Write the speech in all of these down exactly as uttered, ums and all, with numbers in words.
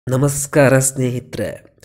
ನಮಸ್ಕಾರ ಸ್ನೇಹಿತರೆ.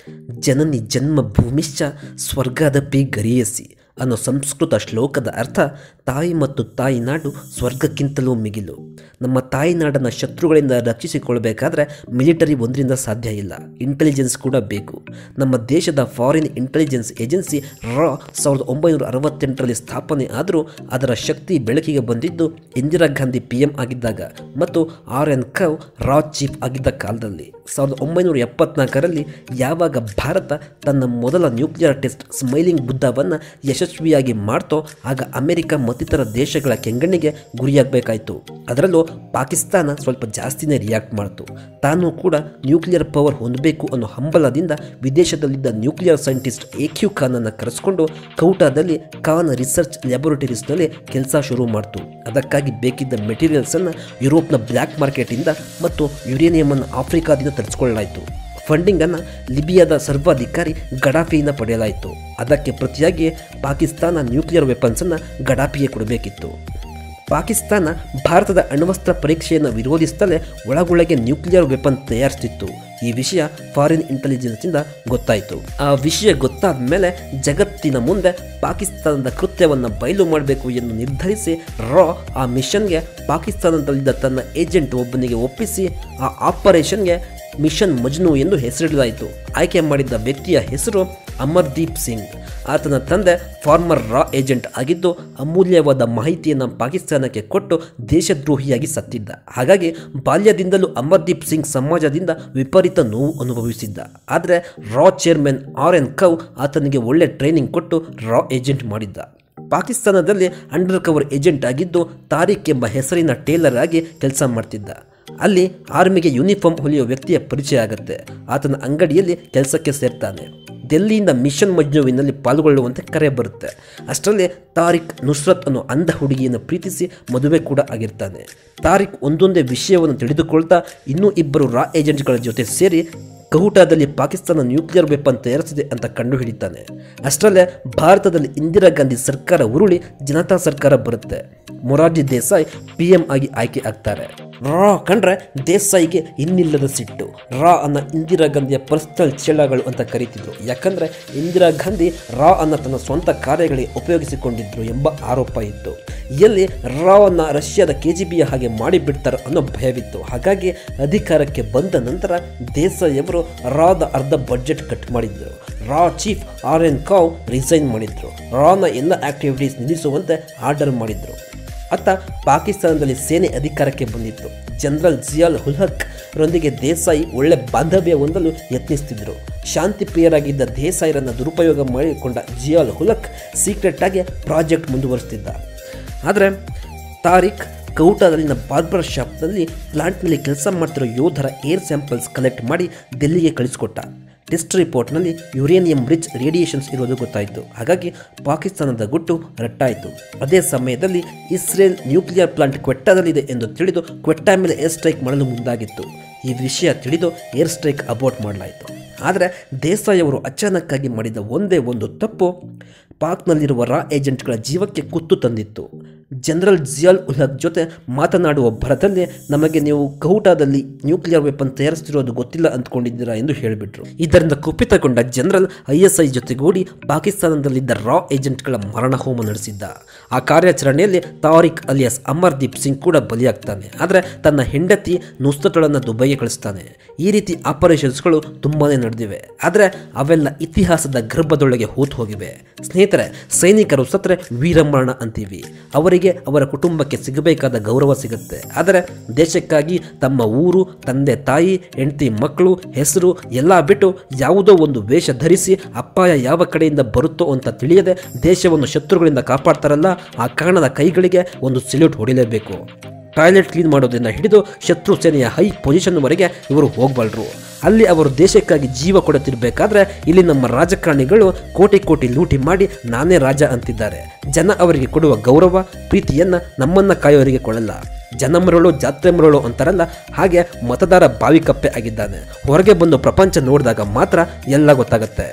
ಜನನಿ ಜನ್ಮಭೂಮಿಶ್ಚ ಸ್ವರ್ಗದಪಿ ಗರೀಯಸಿ ಅನ್ನೋ ಸಂಸ್ಕೃತ ಶ್ಲೋಕದ ಅರ್ಥ ತಾಯಿ ಮತ್ತು ತಾಯಿನಾಡು ಸ್ವರ್ಗಕ್ಕಿಂತಲೂ ಮಿಗಿಲು. ನಮ್ಮ ತಾಯಿನಾಡನ್ನು ಶತ್ರುಗಳಿಂದ ರಕ್ಷಿಸಿಕೊಳ್ಬೇಕಾದ್ರೆ ಮಿಲಿಟರಿ ಒಂದರಿಂದ ಸಾಧ್ಯ ಇಲ್ಲ, ಇಂಟೆಲಿಜೆನ್ಸ್ ಕೂಡ ಬೇಕು. ನಮ್ಮ ದೇಶದ ಫಾರಿನ್ ಇಂಟೆಲಿಜೆನ್ಸ್ ಏಜೆನ್ಸಿ ರಾ ಸಾವಿರದ ಒಂಬೈನೂರ ಅರವತ್ತೆಂಟರಲ್ಲಿ ಸ್ಥಾಪನೆ ಆದರೂ ಅದರ ಶಕ್ತಿ ಬೆಳಕಿಗೆ ಬಂದಿದ್ದು ಇಂದಿರಾ ಗಾಂಧಿ ಪಿ ಎಂ ಆಗಿದ್ದಾಗ ಮತ್ತು ಆರ್ ಎನ್ ಕವ್ ರಾ ಚೀಫ್ ಆಗಿದ್ದ ಕಾಲದಲ್ಲಿ. ಸಾವಿರದ ಒಂಬೈನೂರ ಎಪ್ಪತ್ನಾಲ್ಕರಲ್ಲಿ ಯಾವಾಗ ಭಾರತ ತನ್ನ ಮೊದಲ ನ್ಯೂಕ್ಲಿಯರ್ ಟೆಸ್ಟ್ ಸ್ಮೈಲಿಂಗ್ ಬುದ್ಧವನ್ನು ಯಶಸ್ವಿಯಾಗಿ ಮಾಡ್ತೋ ಆಗ ಅಮೆರಿಕ ಮತ್ತಿತರ ದೇಶಗಳ ಕೆಂಗಣ್ಣಿಗೆ ಗುರಿಯಾಗಬೇಕಾಯಿತು. ಅದರಲ್ಲೂ ಪಾಕಿಸ್ತಾನ ಸ್ವಲ್ಪ ಜಾಸ್ತಿನೇ ರಿಯಾಕ್ಟ್ ಮಾಡ್ತು. ತಾನು ಕೂಡ ನ್ಯೂಕ್ಲಿಯರ್ ಪವರ್ ಹೊಂದಬೇಕು ಅನ್ನೋ ಹಂಬಲದಿಂದ ವಿದೇಶದಲ್ಲಿದ್ದ ನ್ಯೂಕ್ಲಿಯರ್ ಸೈಂಟಿಸ್ಟ್ ಎ ಕ್ಯೂ ಖಾನನ್ನು ಕರೆಸ್ಕೊಂಡು ಕೌಟಾದಲ್ಲಿ ಖಾನ್ ರಿಸರ್ಚ್ ಲ್ಯಾಬೊರೇಟರೀಸ್ನಲ್ಲಿ ಕೆಲಸ ಶುರು ಮಾಡ್ತು. ಅದಕ್ಕಾಗಿ ಬೇಕಿದ್ದ ಮೆಟೀರಿಯಲ್ಸನ್ನು ಯುರೋಪ್ನ ಬ್ಲ್ಯಾಕ್ ಮಾರ್ಕೆಟಿಂದ ಮತ್ತು ಯುರೇನಿಯಮನ್ನು ಆಫ್ರಿಕಾದಿಂದ ತರಿಸ್ಕೊಳ್ಳಲಾಯಿತು. ಫಂಡಿಂಗನ್ನು ಲಿಬಿಯಾದ ಸರ್ವಾಧಿಕಾರಿ ಗಡಾಫಿಯಿಂದ ಪಡೆಯಲಾಯಿತು. ಅದಕ್ಕೆ ಪ್ರತಿಯಾಗಿ ಪಾಕಿಸ್ತಾನ ನ್ಯೂಕ್ಲಿಯರ್ ವೆಪನ್ಸನ್ನು ಗಡಾಫಿಗೆ ಕೊಡಬೇಕಿತ್ತು. ಪಾಕಿಸ್ತಾನ ಭಾರತದ ಅಣ್ವಸ್ತ್ರ ಪರೀಕ್ಷೆಯನ್ನು ವಿರೋಧಿಸುತ್ತಲೇ ಒಳಗೊಳಗೆ ನ್ಯೂಕ್ಲಿಯರ್ ವೆಪನ್ ತಯಾರಿಸುತ್ತಿತ್ತು. ಈ ವಿಷಯ ಫಾರಿನ್ ಇಂಟೆಲಿಜೆನ್ಸ್ನಿಂದ ಗೊತ್ತಾಯಿತು. ಆ ವಿಷಯ ಗೊತ್ತಾದ ಮೇಲೆ ಜಗತ್ತಿನ ಮುಂದೆ ಪಾಕಿಸ್ತಾನದ ಕೃತ್ಯವನ್ನು ಬಯಲು ಮಾಡಬೇಕು ಎಂದು ನಿರ್ಧರಿಸಿ ರಾ ಆ ಮಿಷನ್ಗೆ ಪಾಕಿಸ್ತಾನದಲ್ಲಿದ್ದ ತನ್ನ ಏಜೆಂಟ್ ಒಬ್ಬನಿಗೆ ಒಪ್ಪಿಸಿ ಆ ಆಪರೇಷನ್ಗೆ ಮಿಷನ್ ಮಜ್ನು ಎಂದು ಹೆಸರಿಡಲಾಯಿತು. ಆಯ್ಕೆ ಮಾಡಿದ್ದ ವ್ಯಕ್ತಿಯ ಹೆಸರು ಅಮರ್ದೀಪ್ ಸಿಂಗ್. ಆತನ ತಂದೆ ಫಾರ್ಮರ್ ರಾ ಏಜೆಂಟ್ ಆಗಿದ್ದು ಅಮೂಲ್ಯವಾದ ಮಾಹಿತಿಯನ್ನು ಪಾಕಿಸ್ತಾನಕ್ಕೆ ಕೊಟ್ಟು ದೇಶದ್ರೋಹಿಯಾಗಿ ಸತ್ತಿದ್ದ. ಹಾಗಾಗಿ ಬಾಲ್ಯದಿಂದಲೂ ಅಮರ್ದೀಪ್ ಸಿಂಗ್ ಸಮಾಜದಿಂದ ವಿಪರೀತ ನೋವು ಅನುಭವಿಸಿದ್ದ. ಆದರೆ ರಾ ಚೇರ್ಮನ್ ಆರ್ ಎನ್ ಕವ್ ಆತನಿಗೆ ಒಳ್ಳೆ ಟ್ರೈನಿಂಗ್ ಕೊಟ್ಟು ರಾ ಏಜೆಂಟ್ ಮಾಡಿದ್ದ. ಪಾಕಿಸ್ತಾನದಲ್ಲಿ ಅಂಡರ್ ಕವರ್ ಏಜೆಂಟ್ ಆಗಿದ್ದು ತಾರಿಕ್ ಎಂಬ ಹೆಸರಿನ ಟೇಲರ್ ಆಗಿ ಕೆಲಸ ಮಾಡ್ತಿದ್ದ. ಅಲ್ಲಿ ಆರ್ಮಿಗೆ ಯೂನಿಫಾರ್ಮ್ ಹೊಲಿಯೋ ವ್ಯಕ್ತಿಯ ಪರಿಚಯ ಆಗುತ್ತೆ. ಆತನ ಅಂಗಡಿಯಲ್ಲಿ ಕೆಲಸಕ್ಕೆ ಸೇರ್ತಾನೆ. ಡೆಲ್ಲಿಯಿಂದ ಮಿಷನ್ ಮಜ್ನುವಿನಲ್ಲಿ ಪಾಲ್ಗೊಳ್ಳುವಂತೆ ಕರೆ ಬರುತ್ತೆ. ಅಷ್ಟರಲ್ಲೇ ತಾರಿಕ್ ನುಸ್ರತ್ ಅನ್ನೋ ಅಂಧ ಹುಡುಗಿಯನ್ನು ಪ್ರೀತಿಸಿ ಮದುವೆ ಕೂಡ ಆಗಿರ್ತಾನೆ. ತಾರಿಕ್ ಒಂದೊಂದೇ ವಿಷಯವನ್ನು ತಿಳಿದುಕೊಳ್ತಾ ಇನ್ನೂ ಇಬ್ಬರು ರಾ ಏಜೆಂಟ್ಗಳ ಜೊತೆ ಸೇರಿ ಕೌಟಾದಲ್ಲಿ ಪಾಕಿಸ್ತಾನ ನ್ಯೂಕ್ಲಿಯರ್ ವೆಪನ್ ತಯಾರಿಸಿದೆ ಅಂತ ಕಂಡುಹಿಡಿತಾನೆ. ಅಷ್ಟರಲ್ಲೇ ಭಾರತದಲ್ಲಿ ಇಂದಿರಾ ಗಾಂಧಿ ಸರ್ಕಾರ ಉರುಳಿ ಜನತಾ ಸರ್ಕಾರ ಬರುತ್ತೆ. ಮೊರಾರ್ಜಿ ದೇಸಾಯಿ ಪಿ ಎಂ ಆಗಿ ಆಯ್ಕೆ ಆಗ್ತಾರೆ. ರಾ ಕಂಡ್ರೆ ದೇಸಾಯಿಗೆ ಇನ್ನಿಲ್ಲದ ಸಿಟ್ಟು. ರಾ ಅನ್ನ ಇಂದಿರಾ ಗಾಂಧಿಯ ಪರ್ಸನಲ್ ಚೇಳಗಳು ಅಂತ ಕರೀತಿದ್ರು. ಯಾಕಂದರೆ ಇಂದಿರಾ ಗಾಂಧಿ ರಾ ಅನ್ನ ತನ್ನ ಸ್ವಂತ ಕಾರ್ಯಗಳಿಗೆ ಉಪಯೋಗಿಸಿಕೊಂಡಿದ್ರು ಎಂಬ ಆರೋಪ ಇತ್ತು. ಎಲ್ಲಿ ರಾ ಅನ್ನ ರಷ್ಯಾದ ಕೆ ಜಿ ಬಿಯ ಹಾಗೆ ಮಾಡಿಬಿಡ್ತಾರೆ ಅನ್ನೋ ಭಯವಿತ್ತು. ಹಾಗಾಗಿ ಅಧಿಕಾರಕ್ಕೆ ಬಂದ ನಂತರ ದೇಸಾಯಿಯವರು ರಾದ ಅರ್ಧ ಬಡ್ಜೆಟ್ ಕಟ್ ಮಾಡಿದ್ರು. ರಾ ಚೀಫ್ ಆರ್ ಎನ್ ಕಾವ್ ರಿಸೈನ್ ಮಾಡಿದ್ರು. ರಾನ ಎಲ್ಲ ಆಕ್ಟಿವಿಟೀಸ್ ನಿಲ್ಲಿಸುವಂತೆ ಆರ್ಡರ್ ಮಾಡಿದ್ರು. ಅತ್ತ ಪಾಕಿಸ್ತಾನದಲ್ಲಿ ಸೇನೆ ಅಧಿಕಾರಕ್ಕೆ ಬಂದಿತ್ತು. ಜನರಲ್ ಜಿಯಾಲ್ ಉಲ್ ಹಕ್ ರೊಂದಿಗೆ ದೇಸಾಯಿ ಒಳ್ಳೆ ಬಾಂಧವ್ಯ ಹೊಂದಲು ಯತ್ನಿಸ್ತಿದ್ರು. ಶಾಂತಿ ಪ್ರಿಯರಾಗಿದ್ದ ದೇಸಾಯಿರನ್ನು ದುರುಪಯೋಗ ಮಾಡಿಕೊಂಡ ಜಿಯಾಲ್ ಉಲ್ ಹಕ್ ಸೀಕ್ರೆಟ್ ಆಗಿ ಪ್ರಾಜೆಕ್ಟ್ ಮುಂದುವರಿಸ್ತಿದ್ದ. ಆದರೆ ತಾರಿಕ್ ಕೌಟಾದಲ್ಲಿನ ಬಾರ್ಬರ್ ಶಾಪ್ನಲ್ಲಿ ಪ್ಲಾಂಟ್ನಲ್ಲಿ ಕೆಲಸ ಮಾಡ್ತಿರೋ ಯೋಧರ ಏರ್ ಸ್ಯಾಂಪಲ್ಸ್ ಕಲೆಕ್ಟ್ ಮಾಡಿ ಡೆಲ್ಲಿಗೆ ಕಳಿಸ್ಕೊಟ್ಟ. ಟೆಸ್ಟ್ ರಿಪೋರ್ಟ್ನಲ್ಲಿ ಯುರೇನಿಯಂ ರಿಚ್ ರೇಡಿಯೇಷನ್ಸ್ ಇರೋದು ಗೊತ್ತಾಯಿತು. ಹಾಗಾಗಿ ಪಾಕಿಸ್ತಾನದ ಗುಟ್ಟು ರಟ್ಟಾಯಿತು. ಅದೇ ಸಮಯದಲ್ಲಿ ಇಸ್ರೇಲ್ ನ್ಯೂಕ್ಲಿಯರ್ ಪ್ಲಾಂಟ್ ಕ್ವೆಟ್ಟಾದಲ್ಲಿದೆ ಎಂದು ತಿಳಿದು ಕ್ವೆಟ್ಟಾ ಮೇಲೆ ಏರ್ ಸ್ಟ್ರೈಕ್ ಮಾಡಲು ಮುಂದಾಗಿತ್ತು. ಈ ವಿಷಯ ತಿಳಿದು ಏರ್ ಸ್ಟ್ರೈಕ್ ಅಬೋರ್ಟ್ ಮಾಡಲಾಯಿತು. ಆದರೆ ದೇಸಾಯಿ ಅವರು ಅಚಾನಕ್ಕಾಗಿ ಮಾಡಿದ ಒಂದೇ ಒಂದು ತಪ್ಪು ಪಾಕ್ನಲ್ಲಿರುವ ರಾ ಏಜೆಂಟ್ಗಳ ಜೀವಕ್ಕೆ ಕುತ್ತು ತಂದಿತ್ತು. ಜನರಲ್ ಜಿಯಾಲ್ ಉಲ್ ಹಕ್ ಜೊತೆ ಮಾತನಾಡುವ ಭರದಲ್ಲಿ ನಮಗೆ ನೀವು ಕೌಟಾದಲ್ಲಿ ನ್ಯೂಕ್ಲಿಯರ್ ವೆಪನ್ ತಯಾರಿಸ್ತಿರೋದು ಗೊತ್ತಿಲ್ಲ ಅಂದ್ಕೊಂಡಿದ್ದೀರಾ ಎಂದು ಹೇಳಿಬಿಟ್ರು. ಇದರಿಂದ ಕುಪಿತಗೊಂಡ ಜನರಲ್ ಐ ಎಸ್ ಐ ಜೊತೆಗೂಡಿ ಪಾಕಿಸ್ತಾನದಲ್ಲಿದ್ದ ರಾ ಏಜೆಂಟ್ಗಳ ಮರಣಹೋಮ ನಡೆಸಿದ್ದ. ಆ ಕಾರ್ಯಾಚರಣೆಯಲ್ಲಿ ತಾರಿಕ್ ಅಲಿಯಾಸ್ ಅಮರ್ದೀಪ್ ಸಿಂಗ್ ಕೂಡ ಬಲಿಯಾಗ್ತಾನೆ. ಆದರೆ ತನ್ನ ಹೆಂಡತಿ ನುಸ್ರತ್ಳನ್ನು ದುಬೈಗೆ ಕಳಿಸ್ತಾನೆ. ಈ ರೀತಿ ಆಪರೇಷನ್ಸ್ಗಳು ತುಂಬಾ ನಡೆದಿವೆ. ಆದರೆ ಅವೆಲ್ಲ ಇತಿಹಾಸದ ಗರ್ಭದೊಳಗೆ ಹೂತು ಹೋಗಿವೆ. ಸ್ನೇಹಿತರೆ, ಸೈನಿಕರು ಸತ್ರೆ ವೀರಮರಣ ಅಂತೀವಿ. ಅವರಿಗೆ ಅವರ ಕುಟುಂಬಕ್ಕೆ ಸಿಗಬೇಕಾದ ಗೌರವ ಸಿಗುತ್ತೆ. ಆದರೆ ದೇಶಕ್ಕಾಗಿ ತಮ್ಮ ಊರು, ತಂದೆ ತಾಯಿ, ಹೆಂಡತಿ ಮಕ್ಕಳು, ಹೆಸರು ಎಲ್ಲ ಬಿಟ್ಟು ಯಾವುದೋ ಒಂದು ವೇಷ ಧರಿಸಿ ಅಪಾಯ ಯಾವ ಕಡೆಯಿಂದ ಬರುತ್ತೋ ಅಂತ ತಿಳಿಯದೆ ದೇಶವನ್ನು ಶತ್ರುಗಳಿಂದ ಕಾಪಾಡ್ತಾರಲ್ಲ, ಆ ಕಾರಣದ ಕೈಗಳಿಗೆ ಒಂದು ಸೆಲ್ಯೂಟ್ ಹೊಡಿಲೇಬೇಕು. ಟಾಯ್ಲೆಟ್ ಕ್ಲೀನ್ ಮಾಡೋದನ್ನು ಹಿಡಿದು ಶತ್ರು ಸೇನೆಯ ಹೈ ಪೊಸಿಷನ್ವರೆಗೆ ಇವರು ಹೋಗಬಲ್ಲರು. ಅಲ್ಲಿ ಅವರು ದೇಶಕ್ಕಾಗಿ ಜೀವ ಕೊಡುತ್ತಿರಬೇಕಾದ್ರೆ ಇಲ್ಲಿ ನಮ್ಮ ರಾಜಕಾರಣಿಗಳು ಕೋಟಿ ಕೋಟಿ ಲೂಟಿ ಮಾಡಿ ನಾನೇ ರಾಜ ಅಂತಿದ್ದಾರೆ. ಜನ ಅವರಿಗೆ ಕೊಡುವ ಗೌರವ ಪ್ರೀತಿಯನ್ನು ನಮ್ಮನ್ನು ಕಾಯೋರಿಗೆ ಕೊಡಲ್ಲ. ಜನ ಮರಳು ಜಾತ್ರೆ ಮರಳು ಅಂತಾರಲ್ಲ, ಹಾಗೆ ಮತದಾರ ಬಾವಿ ಕಪ್ಪೆ ಆಗಿದ್ದಾನೆ. ಹೊರಗೆ ಬಂದು ಪ್ರಪಂಚ ನೋಡಿದಾಗ ಮಾತ್ರ ಎಲ್ಲ ಗೊತ್ತಾಗುತ್ತೆ.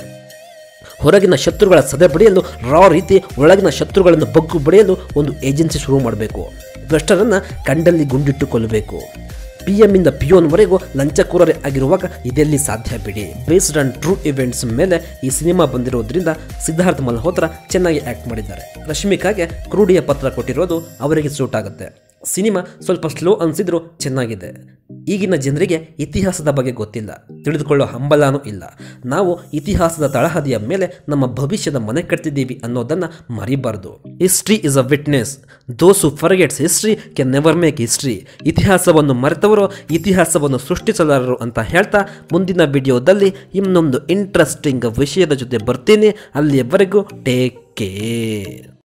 ಹೊರಗಿನ ಶತ್ರುಗಳ ಸದೆ ಬಡಿಯಲು ರಾ ರೀತಿ ಒಳಗಿನ ಶತ್ರುಗಳನ್ನು ಬಗ್ಗು ಬಡಿಯಲು ಒಂದು ಏಜೆನ್ಸಿ ಶುರು ಮಾಡಬೇಕು. ಭ್ರಷ್ಟರನ್ನು ಕಂಡಲ್ಲಿ ಗುಂಡಿಟ್ಟುಕೊಳ್ಳಬೇಕು. ಪಿ ಎಂ ಇಂದ ಪಿಯೋನ್ವರೆಗೂ ಲಂಚಕೋರರೇ ಆಗಿರುವಾಗ ಇದೆಲ್ಲಿ ಸಾಧ್ಯ ಬಿಡಿ. ಬೇಸ್ಡ್ ಆನ್ ಟ್ರೂ ಇವೆಂಟ್ಸ್ ಮೇಲೆ ಈ ಸಿನಿಮಾ ಬಂದಿರೋದ್ರಿಂದ ಸಿದ್ಧಾರ್ಥ್ ಮಲ್ಹೋತ್ರಾ ಚೆನ್ನಾಗಿ ಆ್ಯಕ್ಟ್ ಮಾಡಿದ್ದಾರೆ. ರಶ್ಮಿಕಾಗೆ ಕ್ರೂಡಿಯ ಪತ್ರ ಕೊಟ್ಟಿರೋದು ಅವರಿಗೆ ಸೂಟ್ ಆಗುತ್ತೆ. ಸಿನಿಮಾ ಸ್ವಲ್ಪ ಸ್ಲೋ ಅನಿಸಿದ್ರು ಚೆನ್ನಾಗಿದೆ. ಈಗಿನ ಜನರಿಗೆ ಇತಿಹಾಸದ ಬಗ್ಗೆ ಗೊತ್ತಿಲ್ಲ, ತಿಳಿದುಕೊಳ್ಳೋ ಹಂಬಲನೂ ಇಲ್ಲ. ನಾವು ಇತಿಹಾಸದ ತಳಹದಿಯ ಮೇಲೆ ನಮ್ಮ ಭವಿಷ್ಯದ ಮನೆ ಕಟ್ತಿದ್ದೀವಿ ಅನ್ನೋದನ್ನು ಮರಿಬಾರ್ದು. History is a witness, those who forgets history can never make history. ಇತಿಹಾಸವನ್ನು ಮರೆತವರು ಇತಿಹಾಸವನ್ನು ಸೃಷ್ಟಿಸಲಾರರು ಅಂತ ಹೇಳ್ತಾ ಮುಂದಿನ ವಿಡಿಯೋದಲ್ಲಿ ಇನ್ನೊಂದು ಇಂಟ್ರೆಸ್ಟಿಂಗ್ ವಿಷಯದ ಜೊತೆ ಬರ್ತೀನಿ. ಅಲ್ಲಿಯವರೆಗೂ ಟೇಕ್ ಕೇರ್.